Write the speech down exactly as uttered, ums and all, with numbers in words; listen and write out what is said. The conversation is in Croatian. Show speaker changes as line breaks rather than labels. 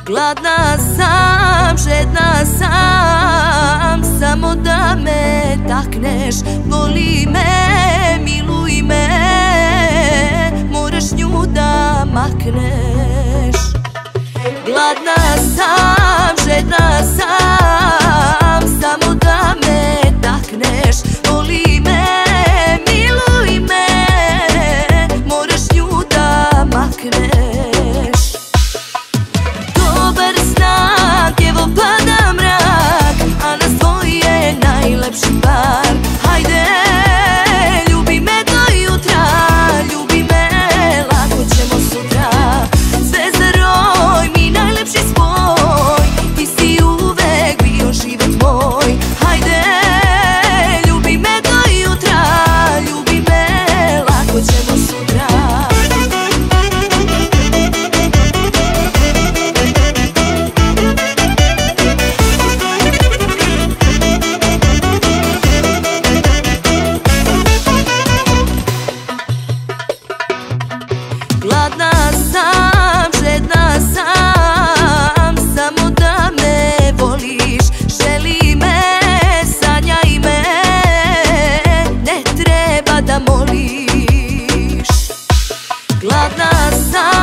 Gladna sam, žedna sam, samo da me takneš. Voli me, miluj me, moraš nju da makneš. Gladna sam, žedna sam, samo da me takneš. Voli me, miluj me, moraš nju da makneš. Dobar znak, evo pada mrak, a nas dvoje najlepši par. Hajde, ljubi me do jutra, ljubi me, lako ćemo sutra. Zvezda roj, mi najlepši spoj, ti si uvek bio život moj. Hajde, ljubi me do jutra, ljubi me, lako ćemo sutra. Gladna sam, žedna sam, samo da me voliš. Želi me, sanjaj me, ne treba da moliš. Gladna sam